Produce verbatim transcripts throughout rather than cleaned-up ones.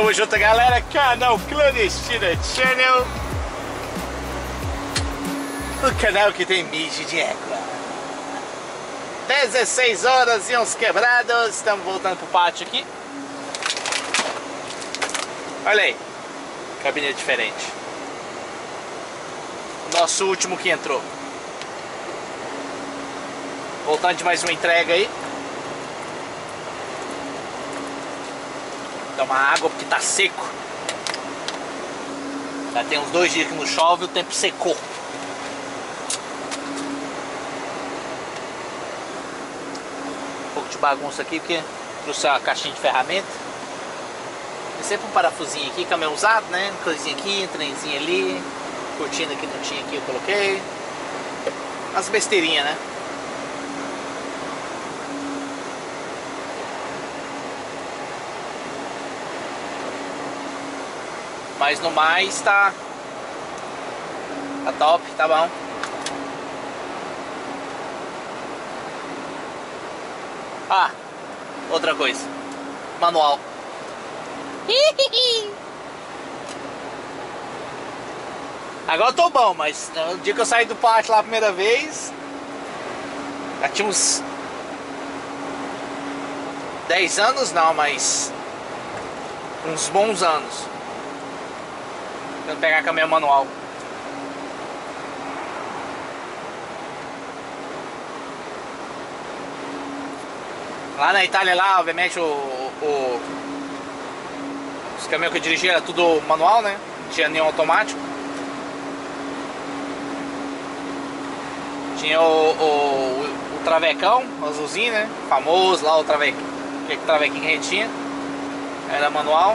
Tamo junto, galera. Canal Clandestino Channel. O canal que tem mídia de égua. dezesseis horas e uns quebrados. Estamos voltando pro pátio aqui. Olha aí. Cabine diferente. Nosso último que entrou. Voltando de mais uma entrega aí. Tomar água porque tá seco. Já tem uns dois dias que não chove, o tempo secou. Um pouco de bagunça aqui porque trouxe a caixinha de ferramenta. Tem sempre um parafusinho aqui, caminhão usado, né? Coisinha aqui, um trenzinho ali. Cortina que não tinha aqui eu coloquei. Umas besteirinhas, né? Mas no mais tá Tá top, tá bom. Ah, outra coisa. Manual. Agora eu tô bom, mas no dia que eu saí do pátio lá a primeira vez, já tinha uns dez anos não, mas uns bons anos tentando pegar caminhão manual. Lá na Itália, lá, obviamente, o, o, os caminhões que eu dirigia era tudo manual, né? Não tinha nenhum automático. Tinha o, o, o travecão, o azulzinho, né? Famoso lá, o travequinho, que travequinho que a gente tinha. Era manual.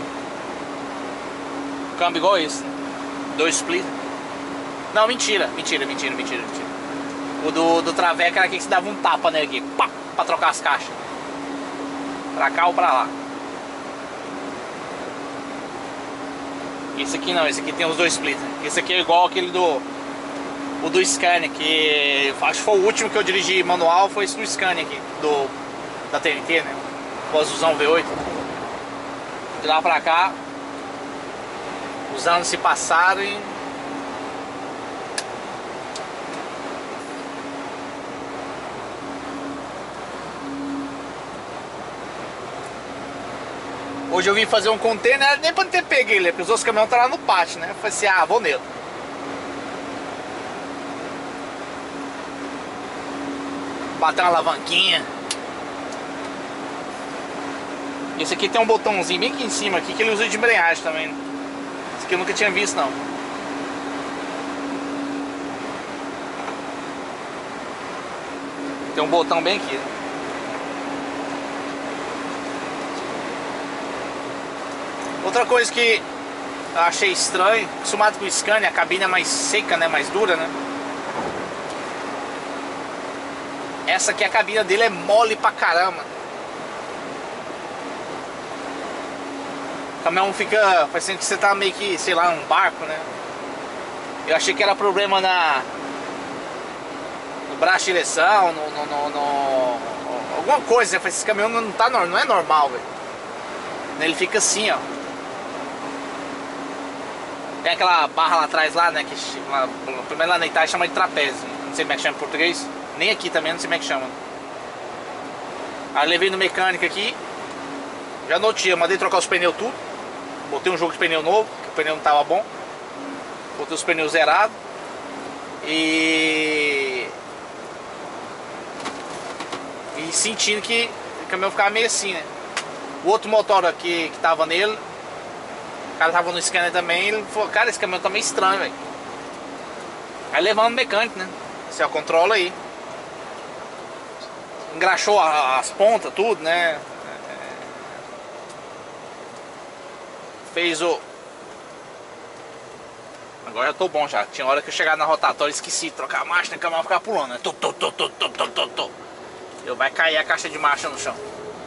Câmbio igual isso, né? Dois split. Não, mentira, mentira, mentira, mentira, mentira. O do, do traveco era aquele que se dava um tapa nele aqui, pá, pra trocar as caixas. Pra cá ou pra lá. Esse aqui não, esse aqui tem os dois split. Esse aqui é igual aquele do o do Scania, que acho que foi o último que eu dirigi manual, foi esse do Scania aqui, do, da T N T, né? O azulzão V oito. De lá pra cá, os anos se passaram e... Hoje eu vim fazer um container, nem pra não ter pego ele, porque os outros caminhões estavam lá no pátio, né? Eu falei assim, ah, vou nele. Bater uma alavanquinha. Esse aqui tem um botãozinho bem aqui em cima aqui, que ele usa de embreagem também. Esse aqui eu nunca tinha visto, não. Tem um botão bem aqui. Outra coisa que eu achei estranho, acostumado com o Scania, a cabine é mais seca, né, mais dura, né? Essa aqui, a cabine dele é mole pra caramba. O caminhão fica parecendo que você tá meio que, sei lá, num barco, né? Eu achei que era problema na no braço de direção, no, no, no, no alguma coisa. Eu falei, esse caminhão não, tá, não é normal, velho. Ele fica assim, ó. Tem aquela barra lá atrás lá, né? Que lá, primeiro lá na Itália chama de trapézio. Não sei como é que chama em português. Nem aqui também, não sei como é que chama. Aí levei no mecânico aqui. Já no outro dia, mandei trocar os pneus tudo. Botei um jogo de pneu novo, que o pneu não tava bom. Botei os pneus zerados. E... E sentindo que o caminhão ficava meio assim, né? O outro motor aqui que tava nele, o cara tava no Scania também, ele falou, cara, esse caminhão tá meio estranho, velho. Aí levamos no mecânico, né? Você controla aí. Engraxou as pontas, tudo, né? Fez o... Agora já tô bom já. Tinha hora que eu chegava na rotatória e esqueci de trocar a marcha, né? Que a mão ficava pulando, né? Tô, tô, tô, tô, tô, tô, tô, tô. Eu vai cair a caixa de marcha no chão.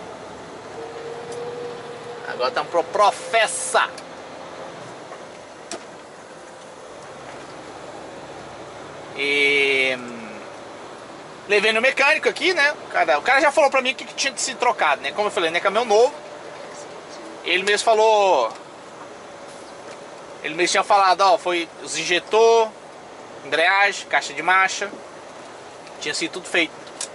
Agora estamos pro Professa. E... levei no mecânico aqui, né? O cara, o cara já falou pra mim que tinha que ser trocado, né? Como eu falei, né? Caminhão novo. Ele mesmo falou. Ele mesmo tinha falado, ó, foi os injetor, embreagem, caixa de marcha. Tinha sido tudo feito.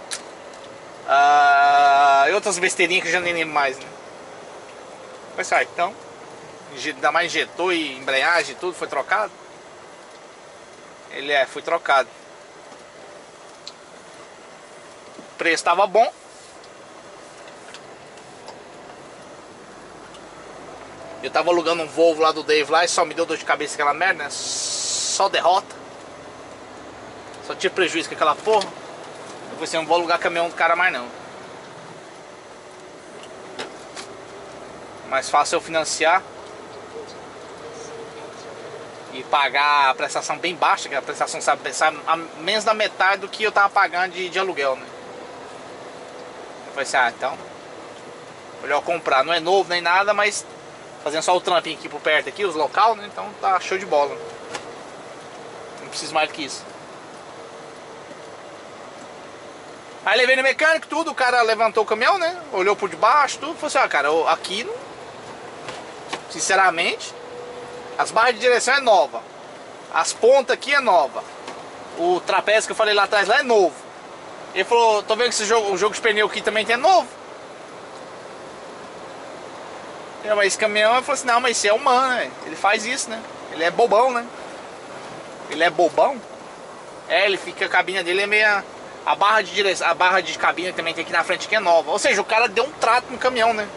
Ah, e outras besteirinhas que eu já nem lembro mais, né? Mas ah, então, ainda mais injetor e embreagem e tudo, foi trocado. Ele é, foi trocado. O preço estava bom. Eu tava alugando um Volvo lá do Dave lá e só me deu dor de cabeça aquela merda, né? Só derrota. Só tive prejuízo com aquela porra. Eu falei assim, não vou alugar caminhão do cara mais não. Mais fácil eu financiar e pagar a prestação bem baixa, que a prestação sabe, sabe a menos da metade do que eu tava pagando de, de aluguel, né? Eu falei assim, ah, então melhor comprar, não é novo nem nada, mas fazendo só o trampinho aqui por perto aqui, os local, né? Então tá show de bola. Não preciso mais do que isso. Aí levei no mecânico, tudo, o cara levantou o caminhão, né? Olhou por debaixo, tudo, falou assim, ah, cara, aqui não... Sinceramente, as barras de direção é nova. As pontas aqui é nova. O trapézio que eu falei lá atrás lá é novo. Ele falou, tô vendo que esse jogo, o jogo de pneu aqui também tem novo. Eu, mas esse caminhão, eu falei assim, não, mas esse é humano, né? Ele faz isso, né? Ele é bobão, né? Ele é bobão? É, ele fica, a cabine dele é meia... A barra de direção, a barra de cabine também tem aqui na frente que é nova. Ou seja, o cara deu um trato no caminhão, né?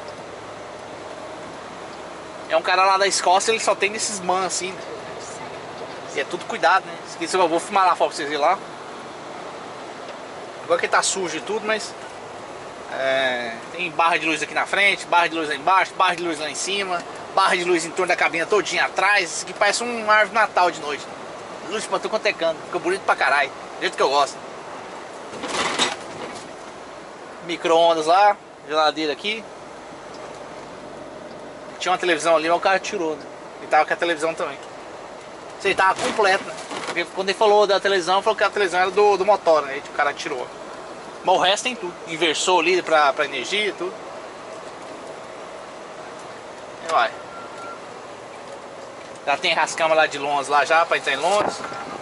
É um cara lá da Escócia, ele só tem desses man assim, né? E é tudo cuidado, né? Esqueci, eu vou filmar lá fora pra vocês verem lá. Agora que tá sujo e tudo, mas... É, tem barra de luz aqui na frente, barra de luz lá embaixo, barra de luz lá em cima, barra de luz em torno da cabine todinha atrás. Isso aqui parece um árvore de Natal de noite. Luz pra tudo quanto é canto, fica bonito pra caralho, do jeito que eu gosto. Micro-ondas lá, geladeira aqui. Tinha uma televisão ali, mas o cara tirou, né? Ele tava com a televisão também. Ele tava completo, né? Porque quando ele falou da televisão, ele falou que a televisão era do, do motor, né? E o cara tirou. Mas o resto tem tudo. Inversor ali pra, pra energia e tudo. E vai. Já tem rascama lá de Londres lá já, pra entrar em Londres.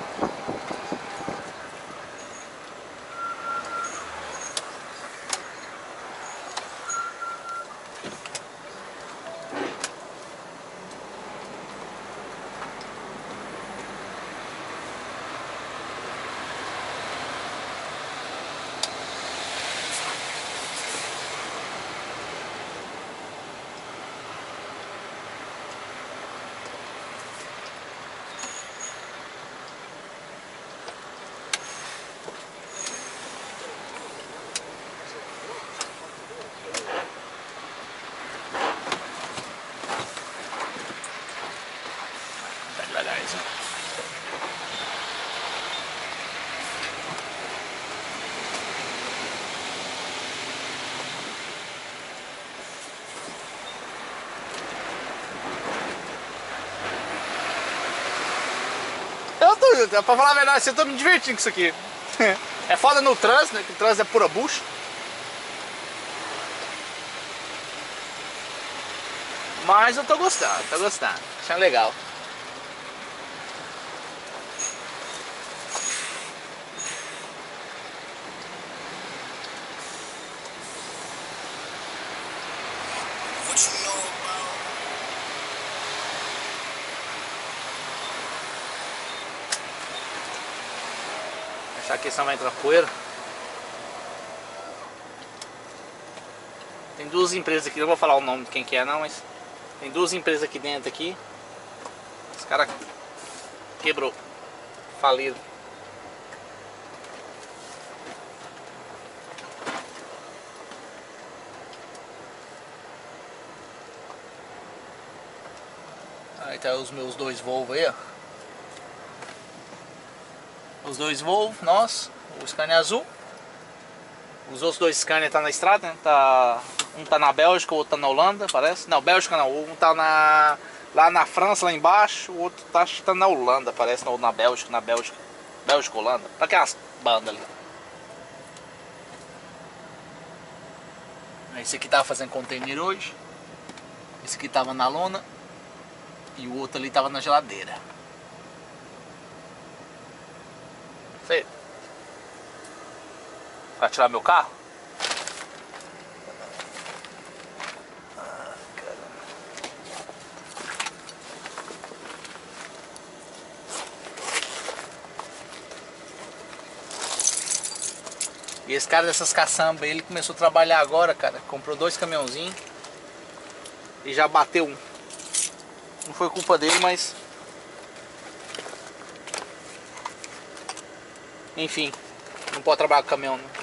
Eu tô, pra falar a verdade, eu tô me divertindo com isso aqui. É foda no trânsito, né? Que o trânsito é pura bucha. Mas eu tô gostando, tô gostando. Achando legal. Achar que só vai entrar poeira. Tem duas empresas aqui, não vou falar o nome de quem que é não, mas tem duas empresas aqui dentro aqui. Os caras quebrou, faliram. Aí tá os meus dois Volvo aí, ó. Os dois Volvo, nós, o Scania azul. Os outros dois Scania tá na estrada, né? Tá, um tá na Bélgica, o outro tá na Holanda, parece. Não, Bélgica não, um tá na, lá na França, lá embaixo. O outro tá, acho que tá na Holanda, parece, ou na Bélgica, na Bélgica. Bélgica, Holanda, tá aquelas bandas ali. Esse aqui tava fazendo container hoje. Esse aqui tava na lona e o outro ali tava na geladeira. Sei. Vai tirar meu carro? Ah, caramba. E esse cara dessas caçambas, ele começou a trabalhar agora, cara. Comprou dois caminhãozinhos e já bateu um. Não foi culpa dele, mas... enfim, não pode trabalhar com caminhão, né?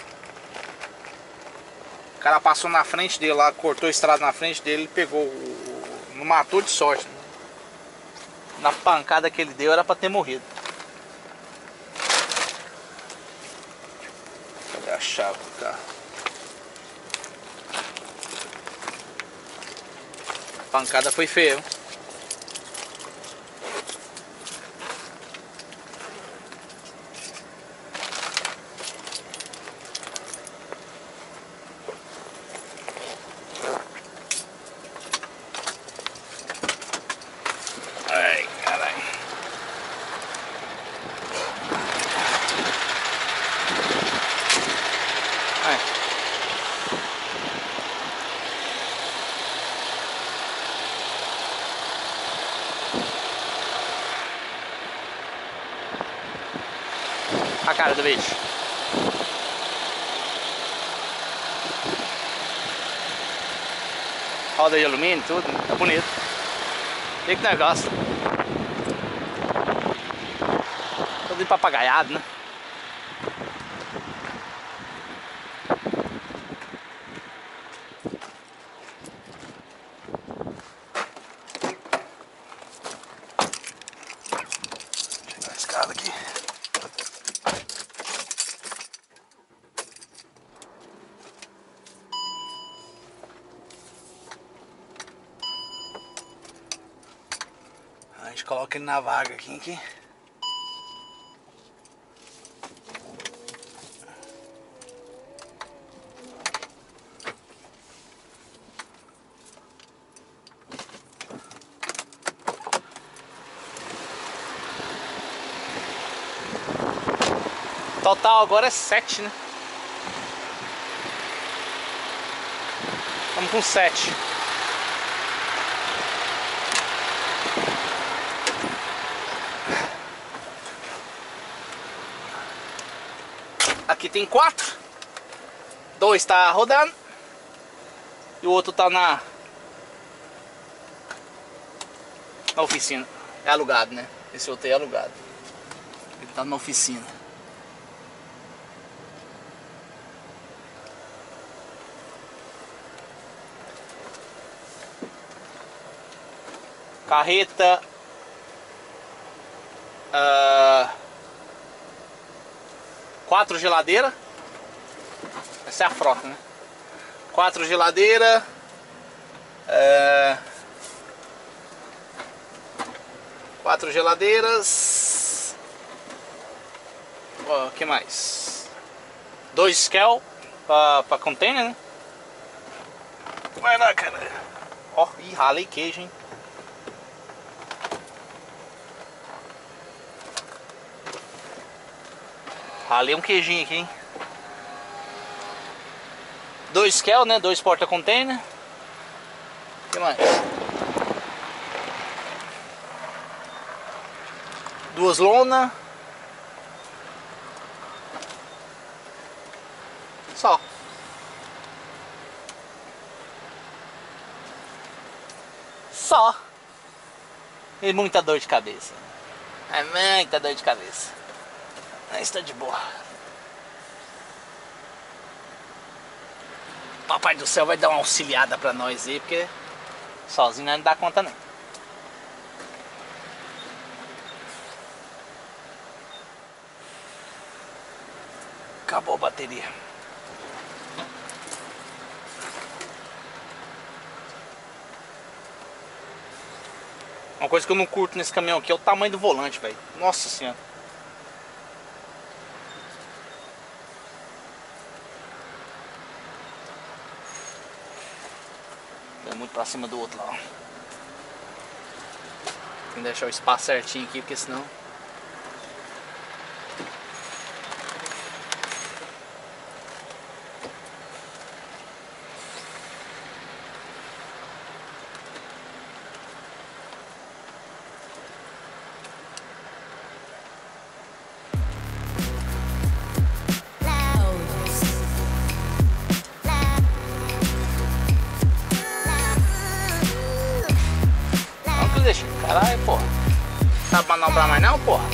O cara passou na frente dele lá, cortou a estrada na frente dele e pegou o... não matou de sorte, né? Na pancada que ele deu era pra ter morrido. Cadê a chave do carro? A pancada foi feia. Ai, caralho. Ai. A cara do bicho. Roda de alumínio, tudo, tá bonito. E que negócio. Todo de papagaiado, né? Chegar a escada aqui. A gente coloca ele na vaga aqui, aqui. Total agora é sete, né? Estamos com sete. Aqui tem quatro. Dois tá rodando. E o outro tá na... na oficina. É alugado, né? Esse outro aí é alugado. Ele tá na oficina. Carreta. Uh, quatro geladeiras. Essa é a frota, né? Quatro geladeiras. Uh, quatro geladeiras. O uh, que mais? Dois scale para container, né? Vai lá, cara. Ó, oh, ih, ralei queijo, hein? Ralei um queijinho aqui, hein? Dois scale, né? Dois porta-container. O que mais? Duas lonas. Só. Só. E muita dor de cabeça. É muita dor de cabeça. Mas está de boa. Papai do céu vai dar uma auxiliada pra nós aí, porque sozinho não dá conta não. Acabou a bateria. Uma coisa que eu não curto nesse caminhão aqui é o tamanho do volante, velho. Nossa senhora. muito pra cima do outro lá, ó. Tem que deixar o espaço certinho aqui, porque senão... Caralho, porra. Sabe manobrar mais não, porra?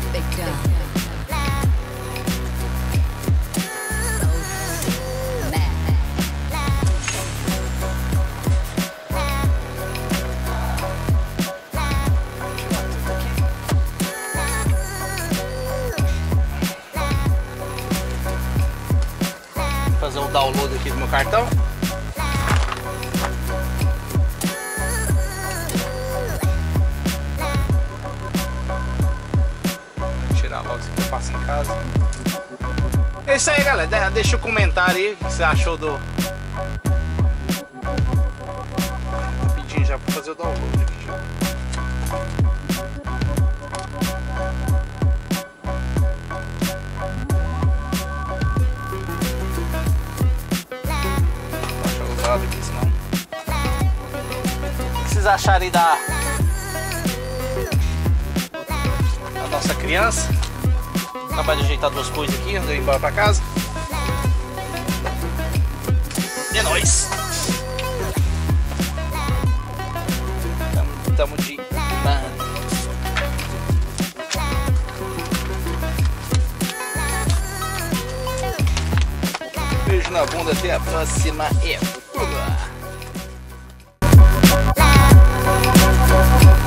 Vou fazer o download aqui do meu cartão. Logo que eu passo em casa. É isso aí, galera. Deixa um comentário aí o que você achou do. Rapidinho já pra fazer o download aqui já. Deixa eu usar aqui, senão. O que vocês acharam aí da. da nossa criança? Acabei de ajeitar duas coisas aqui antes de eu ir embora pra casa. E é nóis! Tamo, tamo de mano. Beijo na bunda, até a próxima e fui!